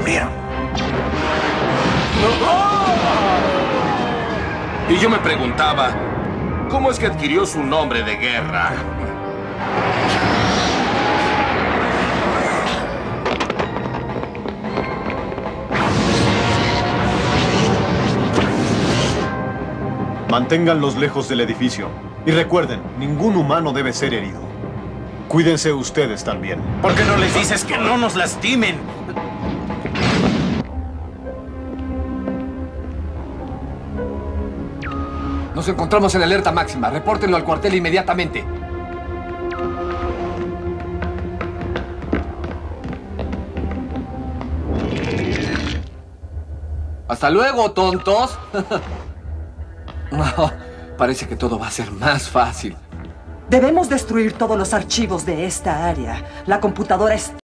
descubrieron. Y yo me preguntaba, ¿cómo es que adquirió su nombre de guerra? Manténganlos lejos del edificio. Y recuerden, ningún humano debe ser herido. Cuídense ustedes también. ¿Por qué no les dices que no nos lastimen? Nos encontramos en alerta máxima. Repórtenlo al cuartel inmediatamente. ¡Hasta luego, tontos! Oh, parece que todo va a ser más fácil. Debemos destruir todos los archivos de esta área. La computadora está